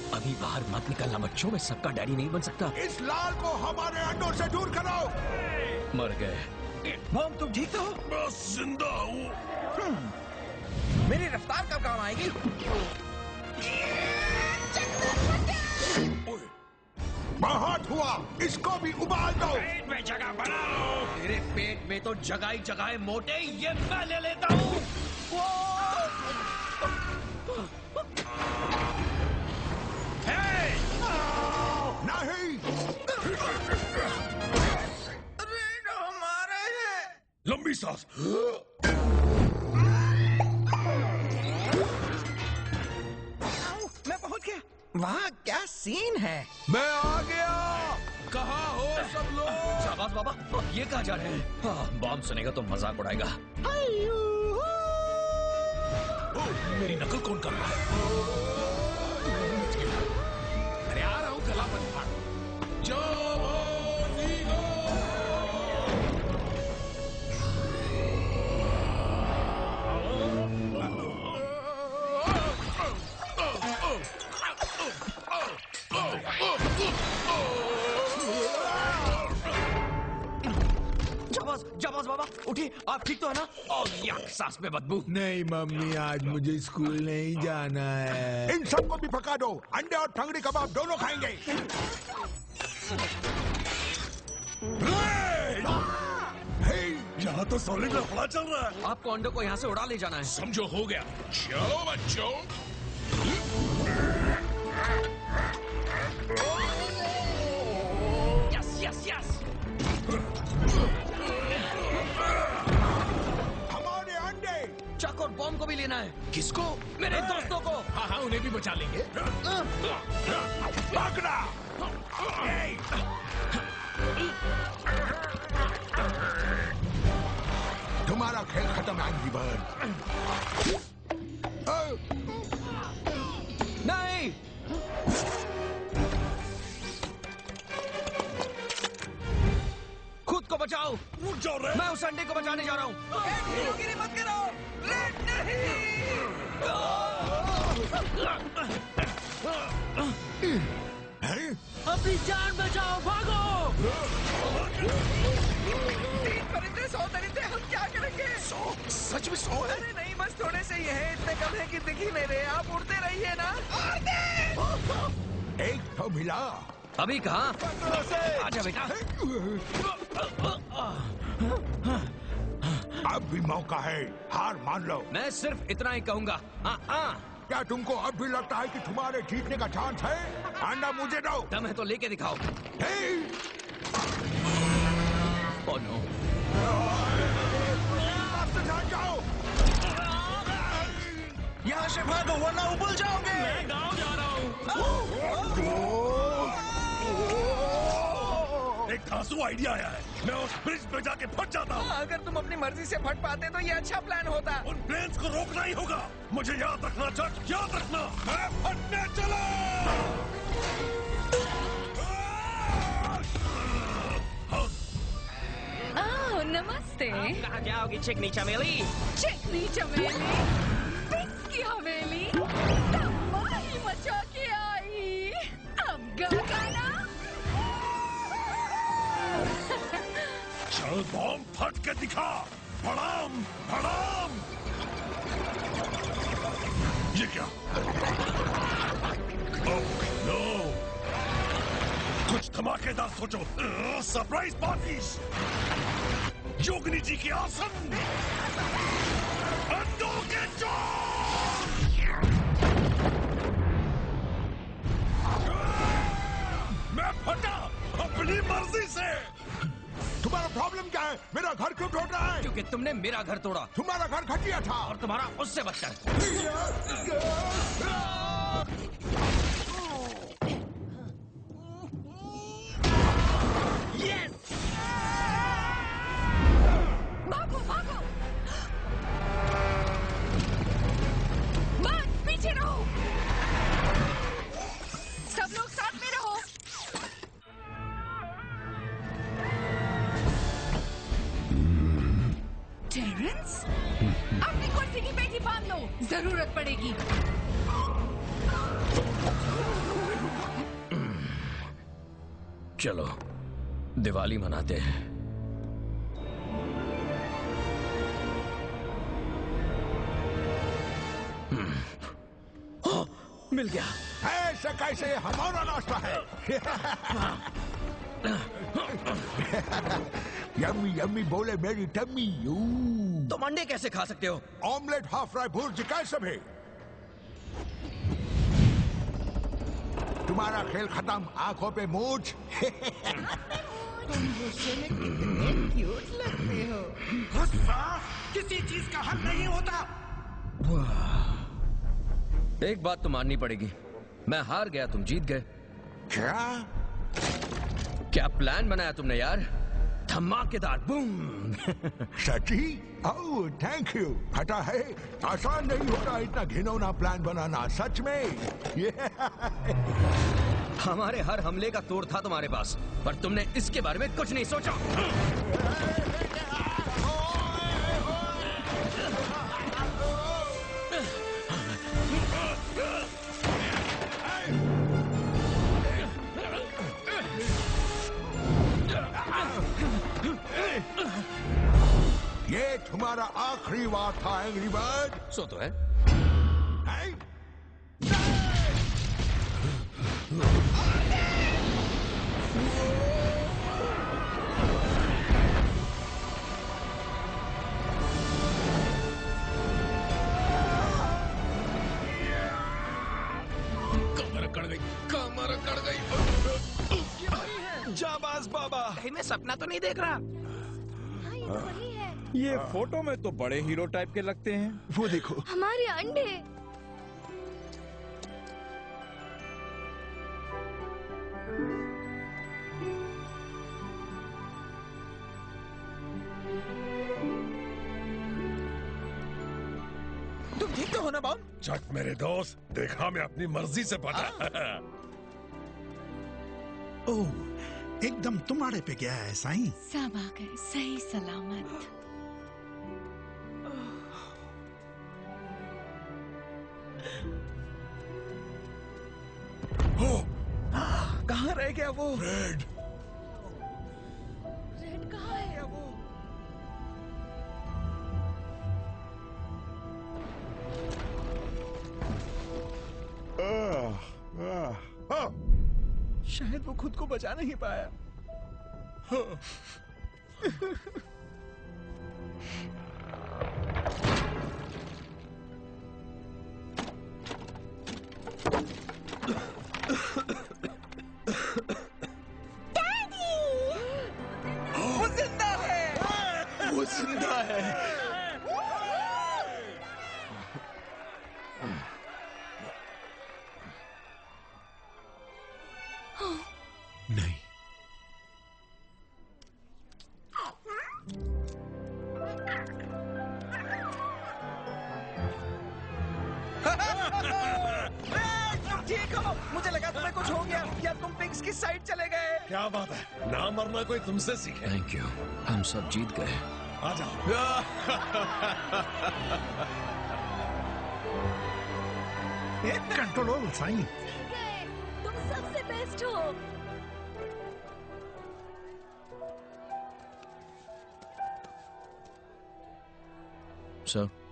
अभी बाहर मत निकलना बच्चों, मैं सबका डैडी नहीं बन सकता। इस लाल को हमारे अंडों से दूर करो। मर गए। मॉम तुम ठीक तो हो? बस जिंदा हूँ। मेरी रफ्तार कब काम आएगी? बहुत हुआ, इसको भी उबाल दो। पेट में जगह बना लो। तेरे पेट में तो जगह ही जगह है मोटे, ये मैं ले लेता हूँ। नहीं, रेनो हमारा है। लंबी सांस। मैं पहुंच गया। वहाँ क्या सीन है? मैं आ गया। कहाँ हो सब लोग? शाबाश बाबा, ये कहाँ जा रहे हैं? बॉम्ब सुनेगा तो मजाक उड़ाएगा। मेरी नकल कौन कर रहा है? अरे आ रहा हूँ, गला मत फाड़। जाबाज बाबा उठिए, आप ठीक तो है ना? यार सांस में बदबू। नहीं मम्मी, आज मुझे स्कूल नहीं जाना है। इन सबको भी पका दो, अंडे और टंगड़ी कबाब दोनों खाएंगे। यहाँ तो सॉलिड लफड़ा चल रहा है। आपको अंडों को यहाँ से उड़ा ले जाना है। समझो हो गया। चलो बच्चों। Yes yes yes. हमारे अंडे। चक और बॉम्ब को भी लेना है। किसको? मेरे दोस्तों को। हाँ हाँ, उन्हें भी बचा लेंगे। भागना। तुम्हारा खेल खत्म, एंग्री बर्ड। नहीं, खुद को बचाओ। रुक जाओ रे। मैं उस अंडे को बचाने जा रहा हूँ। हीरोगिरी मत करो। रेड नहीं। अपनी जान बचाओ, भागो। 3 परिंदे 100 दरिंदे, हम क्या करेंगे? 100? सच में 100 है? अरे नहीं, बस थोड़े से ही है, इतने कम है कि दिख ही नहीं रहे। आप उड़ते रहिए ना। एक तो मिला। अभी कहाँ? आजा बेटा। अब भी मौका है, हार मान लो। मैं सिर्फ इतना ही कहूँगा। क्या तुमको अब भी लगता है कि तुम्हारे जीतने का चांस है? अंडा मुझे दो। दम है तो लेके दिखाओ। Oh no. जाओ। यहाँ से भागो वरना उबल जाओगे। मैं गाँव जा रहा हूँ। एक धांसू आइडिया आया है। मैं उस ब्रिज पे जाके फट जाता हूँ। अगर तुम अपनी मर्जी से फट पाते तो ये अच्छा प्लान होता। उन प्लेन्स को रोकना ही होगा। मुझे याद रखना चक, याद रखना। मैं फटने चला। नमस्ते। कहाँ जाओगी चिकनी चमेली? चिकनी चमेली, पिंक की हवेली, तबाही मचा के आई। अब गाना। चल बॉम्ब फट के दिखा। भड़ाम भड़ाम। ये क्या? Oh no. कुछ धमाकेदार सोचो। Surprise parties. योगिनी जी के आसन। अंडों के चोर। मैं फटा अपनी मर्जी से। तुम्हारा प्रॉब्लम क्या है? मेरा घर क्यों तोड़ रहा है? क्योंकि तुमने मेरा घर तोड़ा तुम्हारा घर घटिया था। और तुम्हारा उससे बदतर। भागो भागो। बस पीछे रहो। सब लोग साथ में रहो। टेरेंस, अपनी कुर्सी की पेटी बांध लो, जरूरत पड़ेगी। चलो दिवाली मनाते हैं। मिल गया। ऐसे कैसे हमारा नाश्ता है। यम्मी यम्मी बोले मेरी टम्मी। तुम अंडे कैसे खा सकते हो? ऑमलेट हाफ फ्राई भुर्ज कैसे भी। तुम्हारा खेल खत्म, आंखों पे मूछ। तुम गुस्से में कितने क्यूट लगते हो। गुस्सा किसी चीज का हल नहीं होता। एक बात तो माननी पड़ेगी, मैं हार गया, तुम जीत गए। क्या? क्या प्लान बनाया तुमने यार? धमाकेदार बूम। सची? Oh thank you. हटा है, आसान नहीं होता इतना घिनौना प्लान बनाना, सच में। हमारे हर हमले का तोड़ था तुम्हारे पास, पर तुमने इसके बारे में कुछ नहीं सोचा। ये तुम्हारा आखिरी बार था एंग्री बर्ड। सो तो है। हैं? कमर अकड़ गई, कमर अकड़ गई। जाबाज बाबा, कहीं मैं सपना तो नहीं देख रहा। हाँ, ये तो वही है। ये फोटो में तो बड़े हीरो टाइप के लगते हैं। वो देखो। हमारे अंडे। तुम ठीक तो हो ना बॉम? चक मेरे दोस्त, देखा मैं अपनी मर्जी से पता। ओह, एकदम तुम्हारे पे गया है साईं। सब आ गए सही सलामत। कहाँ रह गया वो? रेड। रेड कहाँ है? वो शायद वो खुद को बचा नहीं पाया। वो जिंदा है। वो जिंदा है। नहीं, तुम ठीक हो? मुझे लगा तुम्हें कुछ हो गया या तुम पिग्स की साइड चले गए। क्या बात है, ना मरना कोई तुमसे सीखे। थैंक यू, हम सब जीत गए। आ जाओ। कंट्रोल साईं। ठीक है, तुम सबसे बेस्ट हो। सर